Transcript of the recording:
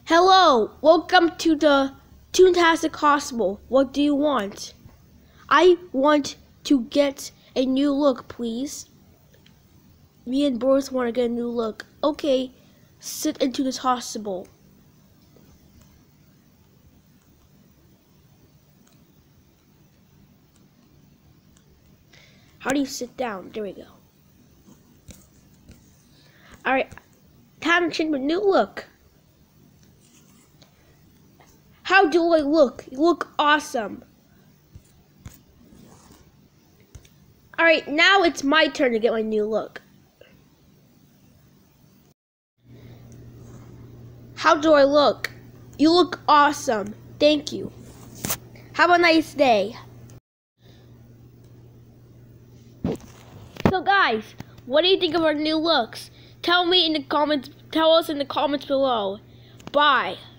Hello, welcome to the Toontastic Hospital. What do you want? I want to get a new look, please. Me and Boris want to get a new look. Okay, sit into this hospital. How do you sit down? There we go. Alright, time to change my new look. How do I look? You look awesome. Alright, now it's my turn to get my new look. How do I look? You look awesome. Thank you. Have a nice day. So guys, what do you think of our new looks? Tell us in the comments below. Bye.